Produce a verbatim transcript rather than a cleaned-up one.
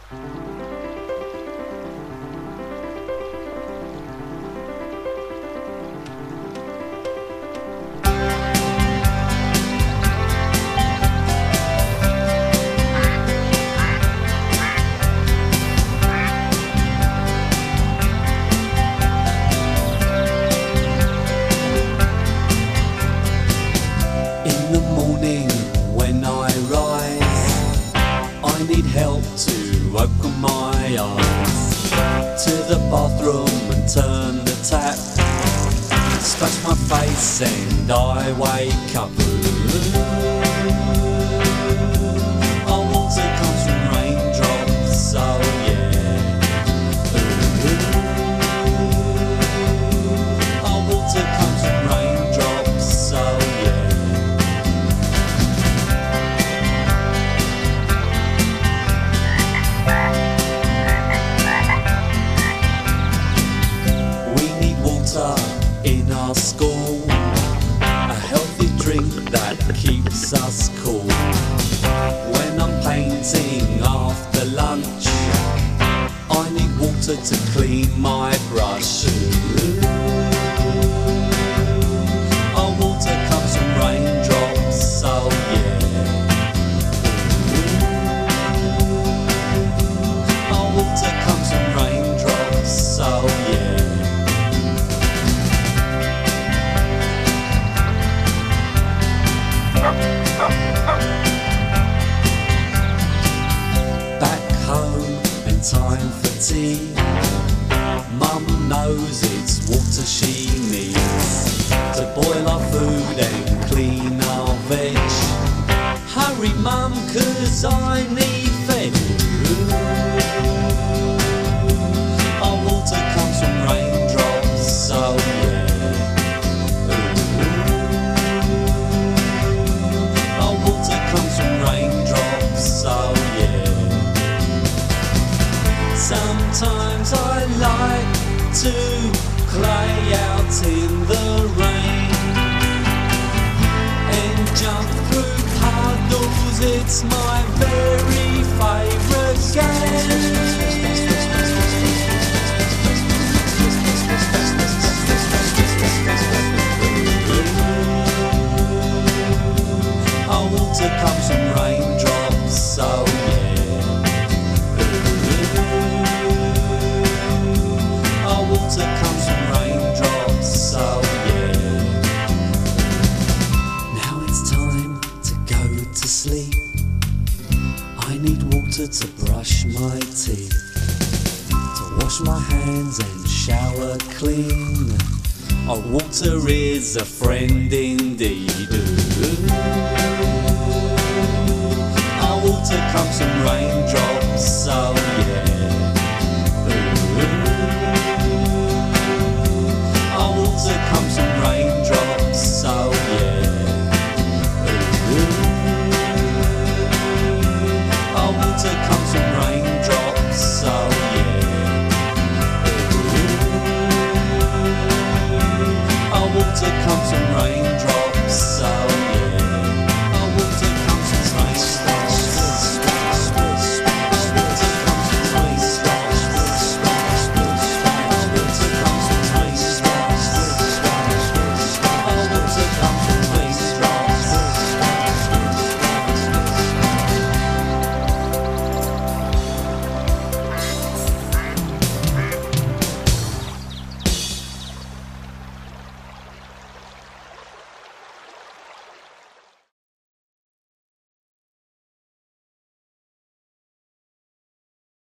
In the morning when I rise, I need help to open my eyes. To the bathroom and turn the tap, splash my face and I wake up. Our water comes from raindrops, oh yeah. Our water comes from raindrops, oh yeah. In our school, a healthy drink that keeps us cool. When I'm painting after lunch, I need water to clean my brush. Our water comes from raindrops, oh yeah. Our water comes from raindrops, oh yeah. Back home and time for tea, Mum knows it's water she needs to boil our food and clean our veg. Hurry Mum, 'cause I need fed. Our water comes from raindrops, oh yeah. Sometimes I like to play out in the rain and jump through puddles, it's my very favourite game. Our water comes from raindrops, oh yeah. Water comes from raindrops, oh yeah. Now it's time to go to sleep. I need water to brush my teeth, to wash my hands and shower clean. Our water is a friend indeed. Our water comes from raindrops, oh yeah. Water comes from raindrops, oh yeah. Our water comes